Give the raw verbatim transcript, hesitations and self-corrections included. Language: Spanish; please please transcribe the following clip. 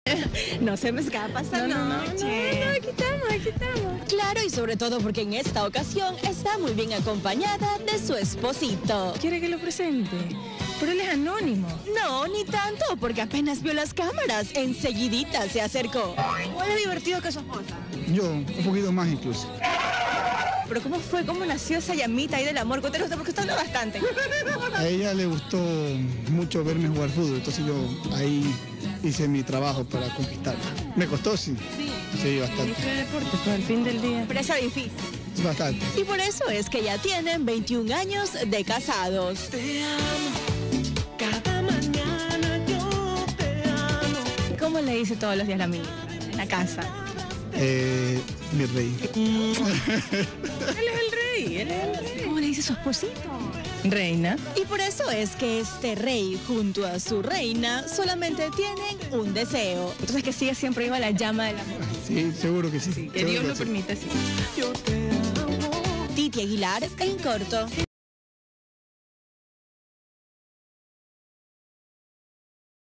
No se me escapa esta No, no, no, noche. no, no, aquí estamos, aquí estamos. Claro, y sobre todo porque en esta ocasión está muy bien acompañada de su esposito. ¿Quiere que lo presente? Pero él es anónimo. No, ni tanto, porque apenas vio las cámaras, enseguidita se acercó. ¿Cuál es divertido que su esposa? Yo, un poquito más incluso. Pero ¿cómo fue? ¿Cómo nació esa llamita ahí del amor? Cuéntanos usted, porque usted habla bastante. A ella le gustó mucho verme jugar fútbol, entonces yo ahí hice mi trabajo para conquistarla. Me costó, sí. Sí. Sí, bastante. ¿Qué deporte? Pues al fin del día. Pero es difícil. Bastante. Y por eso es que ya tienen veintiún años de casados. Te amo, cada mañana yo te amo. ¿Cómo le dice todos los días la amiga en la casa? Eh, mi rey. Él es el rey, él es el rey. ¿Cómo le dice su esposito? Reina. Y por eso es que este rey junto a su reina solamente tienen un deseo. Entonces que sigue siempre viva la llama del amor. Sí, seguro que sí. Que seguro Dios que lo sí. permita, sí. Yo te amo. Titi Aguilar en corto.